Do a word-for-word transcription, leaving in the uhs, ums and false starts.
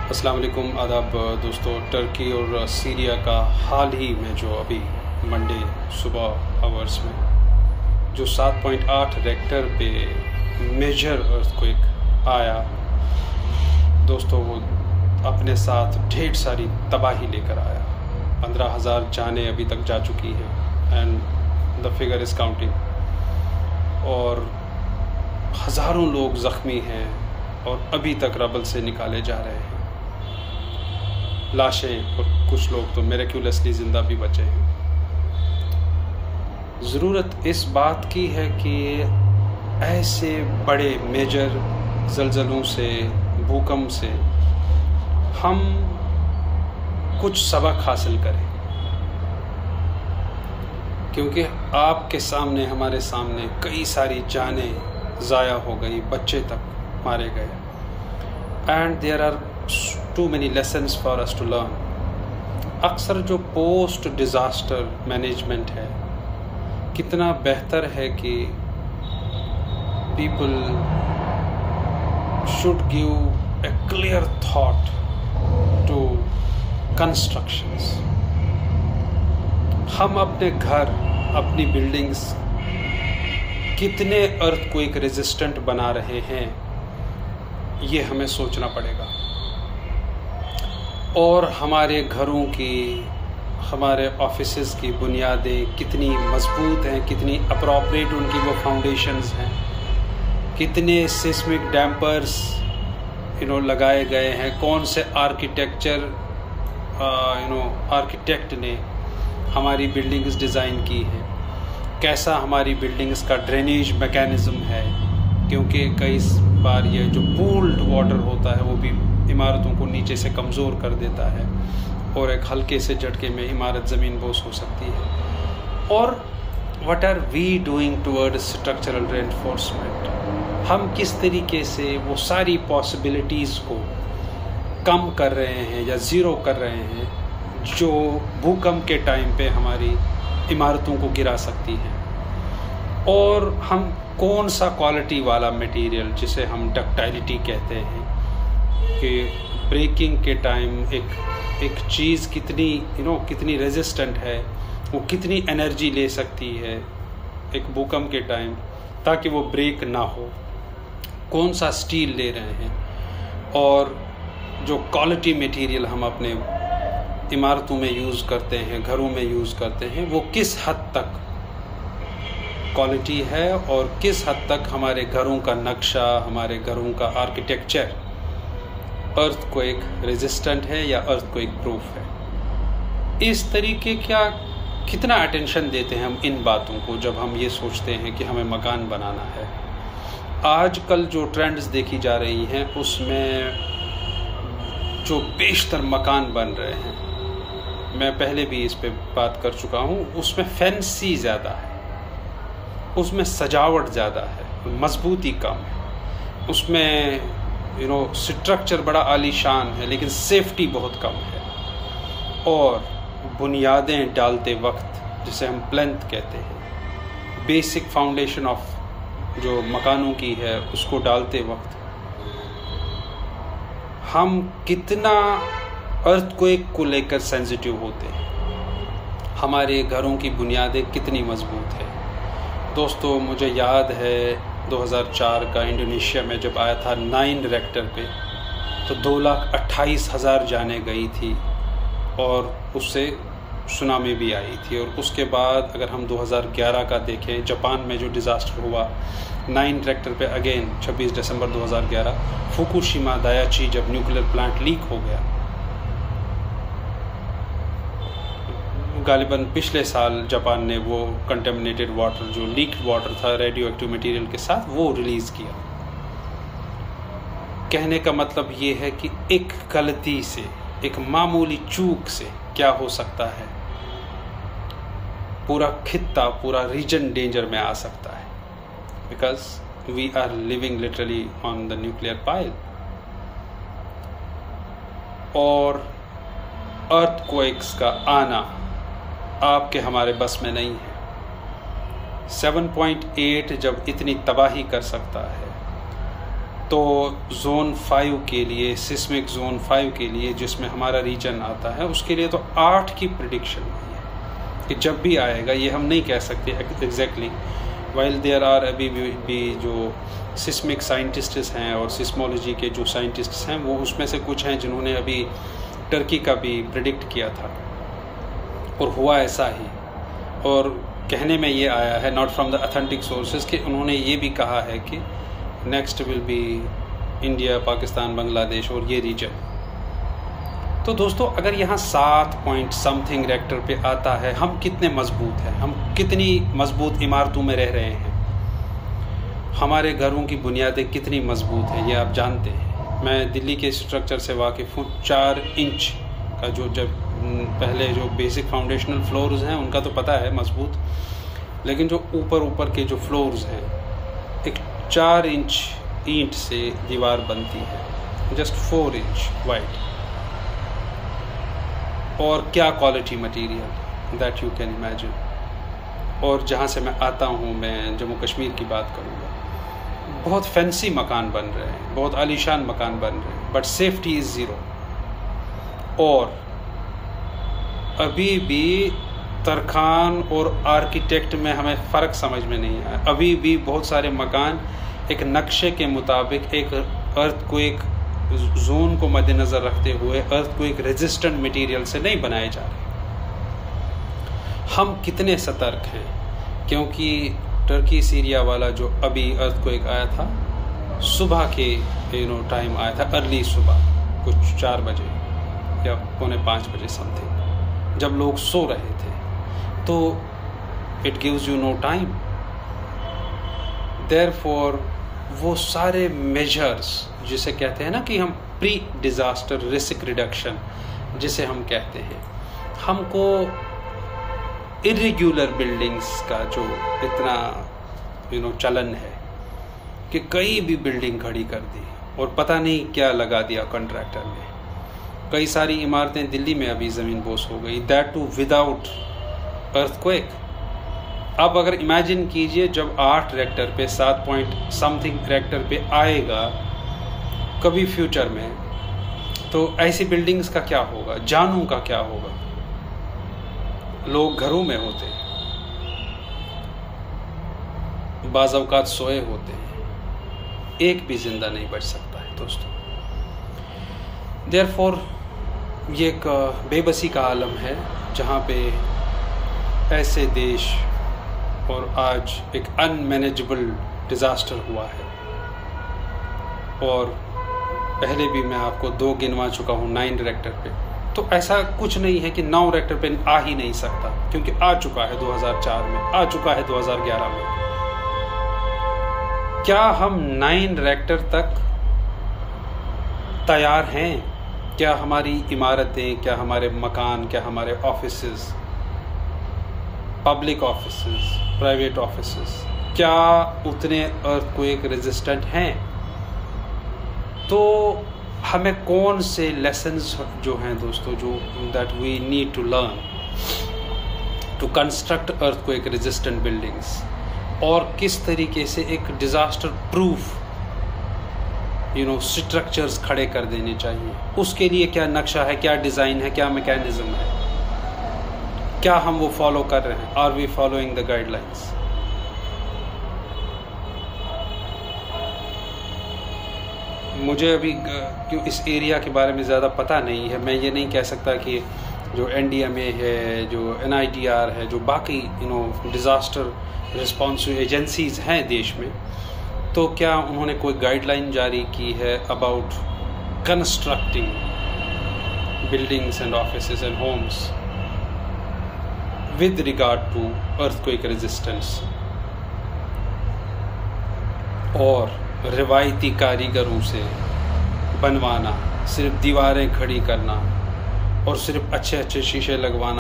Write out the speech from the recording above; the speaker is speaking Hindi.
अस्सलाम वालेकुम, आदाब दोस्तों। टर्की और सीरिया का हाल ही में जो अभी मंडे सुबह आवर्स में जो सात पॉइंट आठ रेक्टर पे मेजर अर्थक्वेक आया दोस्तों, वो अपने साथ ढेर सारी तबाही लेकर आया। पंद्रह हज़ार जानें अभी तक जा चुकी हैं and the figure is counting, और हज़ारों लोग ज़ख्मी हैं और अभी तक रबल से निकाले जा रहे हैं लाशें, और कुछ लोग तो मिरेक्युलसली ज़िंदा भी बचे हैं। ज़रूरत इस बात की है कि ऐसे बड़े मेजर ज़लज़लों से, भूकंप से हम कुछ सबक हासिल करें, क्योंकि आपके सामने, हमारे सामने कई सारी जानें ज़ाया हो गई, बच्चे तक मारे गए, and there are too many lessons for us to learn. अक्सर जो पोस्ट डिज़ास्टर मैनेजमेंट है, कितना बेहतर है कि people should give a clear thought to constructions. हम अपने घर, अपनी बिल्डिंग्स कितने अर्थक्वेक रेजिस्टेंट बना रहे हैं, ये हमें सोचना पड़ेगा। और हमारे घरों की, हमारे ऑफिसेज़ की बुनियादें कितनी मजबूत हैं, कितनी अप्रोप्रिएट उनकी वो फाउंडेशंस हैं, कितने सिस्मिक डैम्पर्स यू नो लगाए गए हैं, कौन से आर्किटेक्चर यू नो आर्किटेक्ट ने हमारी बिल्डिंग्स डिज़ाइन की हैं, कैसा हमारी बिल्डिंग्स का ड्रेनेज मैकेनिज़्म है, क्योंकि कई बार ये जो पूल्ड वाटर होता है वो भी इमारतों को नीचे से कमज़ोर कर देता है और एक हल्के से झटके में इमारत ज़मीन बोस हो सकती है। और what are we doing toward structural reinforcement, हम किस तरीके से वो सारी पॉसिबिलिटीज़ को कम कर रहे हैं या ज़ीरो कर रहे हैं जो भूकंप के टाइम पे हमारी इमारतों को गिरा सकती हैं। और हम कौन सा क्वालिटी वाला मटेरियल, जिसे हम डक्टाइलिटी कहते हैं, कि ब्रेकिंग के टाइम एक एक चीज़ कितनी यू नो कितनी रेजिस्टेंट है, वो कितनी एनर्जी ले सकती है एक भूकंप के टाइम, ताकि वो ब्रेक ना हो, कौन सा स्टील ले रहे हैं, और जो क्वालिटी मटेरियल हम अपने इमारतों में यूज़ करते हैं, घरों में यूज़ करते हैं, वो किस हद तक क्वालिटी है और किस हद तक हमारे घरों का नक्शा, हमारे घरों का आर्किटेक्चर अर्थक्वेक रेजिस्टेंट है या अर्थक्वेक प्रूफ है। इस तरीके क्या कितना अटेंशन देते हैं हम इन बातों को जब हम ये सोचते हैं कि हमें मकान बनाना है। आजकल जो ट्रेंड्स देखी जा रही हैं उसमें जो बेशतर मकान बन रहे हैं, मैं पहले भी इस पे बात कर चुका हूँ, उसमें फैंसी ज़्यादा है, उसमें सजावट ज़्यादा है, मजबूती कम है, उसमें यू नो स्ट्रक्चर बड़ा आलीशान है लेकिन सेफ्टी बहुत कम है, और बुनियादें डालते वक्त, जिसे हम प्लेंथ कहते हैं, बेसिक फाउंडेशन ऑफ जो मकानों की है, उसको डालते वक्त हम कितना अर्थक्वेक को लेकर सेंसिटिव होते हैं, हमारे घरों की बुनियादें कितनी मजबूत है। दोस्तों, मुझे याद है दो हज़ार चार का इंडोनेशिया में जब आया था नाइन रेक्टर पे, तो दो लाख अट्ठाईस हज़ार जाने गई थी और उससे सुनामी भी आई थी। और उसके बाद अगर हम दो हज़ार ग्यारह का देखें, जापान में जो डिज़ास्टर हुआ नाइन रेक्टर पे, अगेन छब्बीस दिसंबर दो हज़ार ग्यारह, फुकुशिमा दायाची जब न्यूक्लियर प्लांट लीक हो गया, गालिबन पिछले साल जापान ने वो कंटेमिनेटेड वाटर, जो लीक्ड वाटर था रेडियो एक्टिव मटेरियल के साथ, वो रिलीज़ किया। कहने का मतलब ये है कि एक गलती से, एक मामूली चूक से क्या हो सकता है, पूरा खित्ता, पूरा रीजन डेंजर में आ सकता है, because we are living literally on the nuclear pile. और अर्थक्वेक्स का आना आपके हमारे बस में नहीं है। सात पॉइंट आठ जब इतनी तबाही कर सकता है, तो जोन फाइव के लिए, सिस्मिक जोन फाइव के लिए जिसमें हमारा रीजन आता है, उसके लिए तो आठ की प्रिडिक्शन हुई है कि जब भी आएगा। ये हम नहीं कह सकते एग्जैक्टली, वाइल देयर आर अभी भी, भी जो सिस्मिक साइंटिस्ट्स हैं और सिस्मोलॉजी के जो साइंटिस्ट्स हैं, वो उसमें से कुछ हैं जिन्होंने अभी टर्की का भी प्रिडिक्ट किया था और हुआ ऐसा ही। और कहने में ये आया है, not from the authentic sources, कि उन्होंने ये भी कहा है कि next will be India, Pakistan, Bangladesh और ये रीजन। तो दोस्तों, अगर यहाँ सात पॉइंट समथिंग रेक्टर पे आता है, हम कितने मजबूत हैं, हम कितनी मजबूत इमारतों में रह रहे हैं, हमारे घरों की बुनियादें कितनी मजबूत हैं, ये आप जानते हैं। मैं दिल्ली के स्ट्रक्चर से वाकिफ़ हूँ। चार इंच का जो जब पहले जो बेसिक फाउंडेशनल फ्लोर्स हैं उनका तो पता है मजबूत, लेकिन जो ऊपर ऊपर के जो फ्लोर्स हैं, एक चार इंच ईंट से दीवार बनती है, जस्ट फोर इंच वाइड, और क्या quality material, that you can imagine. और जहाँ से मैं आता हूँ, मैं जम्मू कश्मीर की बात करूँगा, बहुत फैंसी मकान बन रहे हैं, बहुत आलीशान मकान बन रहे हैं, बट सेफ्टी इज़ ज़ीरो। और अभी भी तरखान और आर्किटेक्ट में हमें फ़र्क समझ में नहीं आया। अभी भी बहुत सारे मकान एक नक्शे के मुताबिक, एक अर्थक्वेक जोन को मद्देनज़र रखते हुए अर्थक्वेक रेजिस्टेंट मटेरियल से नहीं बनाए जा रहे। हम कितने सतर्क हैं, क्योंकि टर्की सीरिया वाला जो अभी अर्थक्वेक आया था, सुबह के यू नो टाइम आया था, अर्ली सुबह, कुछ चार बजे या पौने पाँच बजे समथिंग, जब लोग सो रहे थे। तो it gives you no time. Therefore वो सारे मेजर्स जिसे कहते हैं ना कि हम प्री डिज़ास्टर रिस्क रिडक्शन जिसे हम कहते हैं, हमको इरेग्युलर बिल्डिंग्स का जो इतना यू नो चलन है कि कई भी बिल्डिंग खड़ी कर दी और पता नहीं क्या लगा दिया कॉन्ट्रैक्टर ने। कई सारी इमारतें दिल्ली में अभी ज़मीन बोस हो गई, दैट टू विदाउट अर्थक्वेक। अब अगर इमेजिन कीजिए, जब आठ रेक्टर पे, सात पॉइंट समथिंग रेक्टर पे आएगा कभी फ्यूचर में, तो ऐसी बिल्डिंग्स का क्या होगा, जानों का क्या होगा। लोग घरों में होते हैं, बाज़ औक़ात सोए होते हैं, एक भी जिंदा नहीं बच सकता है दोस्तों। देयरफॉर ये एक बेबसी का आलम है, जहाँ पे ऐसे देश, और आज एक अनमैनेजेबल डिज़ास्टर हुआ है। और पहले भी मैं आपको दो गिनवा चुका हूँ नाइन रेक्टर पे, तो ऐसा कुछ नहीं है कि नौ रेक्टर पे आ ही नहीं सकता, क्योंकि आ चुका है दो हज़ार चार में, आ चुका है दो हज़ार ग्यारह में। क्या हम नाइन रेक्टर तक तैयार हैं? क्या हमारी इमारतें, क्या हमारे मकान, क्या हमारे offices, public offices, private offices, क्या उतने अर्थक्वेक रेजिस्टेंट हैं? तो हमें कौन से लेसन्स जो हैं दोस्तों, जो that we need to learn to construct earthquake resistant buildings, और किस तरीके से एक disaster proof you know structures खड़े कर देने चाहिए, उसके लिए क्या नक्शा है, क्या डिज़ाइन है, क्या मैकेनिज्म है, क्या हम वो फॉलो कर रहे हैं, are we following the guidelines. मुझे अभी क्यों इस एरिया के बारे में ज़्यादा पता नहीं है, मैं ये नहीं कह सकता कि जो एन डी एम ए है, जो एन आई टी आर है, जो बाकी you know disaster responsive agencies हैं देश में, तो क्या उन्होंने कोई गाइडलाइन जारी की है about constructing buildings and offices and homes with regard to earthquake resistance. और रिवायती कारीगरों से बनवाना, सिर्फ दीवारें खड़ी करना और सिर्फ अच्छे अच्छे शीशे लगवाना